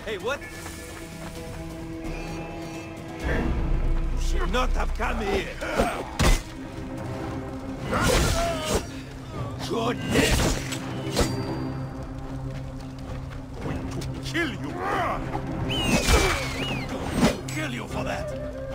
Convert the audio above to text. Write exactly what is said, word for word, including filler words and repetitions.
Hey, what? You should not have come here. Goodness! Going to kill you! Kill you for that!